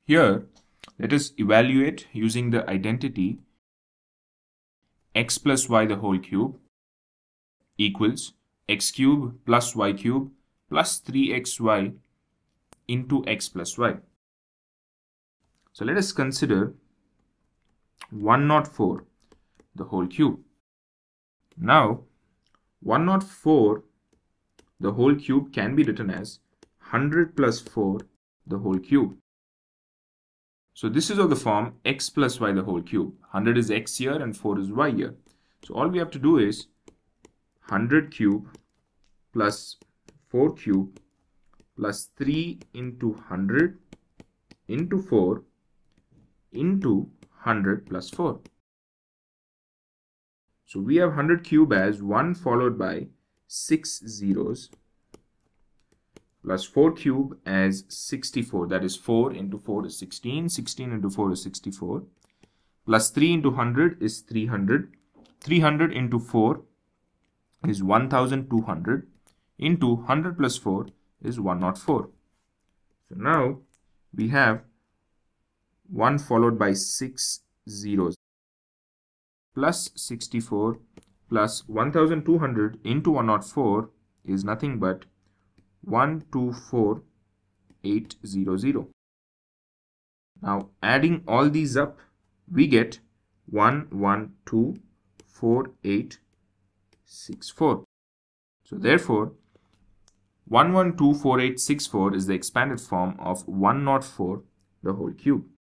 Here, let us evaluate using the identity x plus y the whole cube equals x cube plus y cube plus 3xy into x plus y. So let us consider 104 the whole cube. Now 104 the whole cube can be written as 100 plus 4 the whole cube. So this is of the form x plus y the whole cube. 100 is x here and 4 is y here. So all we have to do is 100 cube plus 4 cube plus 3 into 100 into 4 into 100 plus 4. So we have 100 cube as 1 followed by 6 zeros plus 4 cube as 64, that is 4 into 4 is 16, 16 into 4 is 64, plus 3 into 100 is 300, 300 into 4 is 1200, into 100 plus 4 is 104. So now we have 1 followed by 6 zeros plus 64 plus 1200 into 104 is nothing but 124800. Now adding all these up, we get 1124864. So therefore 1124864 is the expanded form of 104 the whole cube.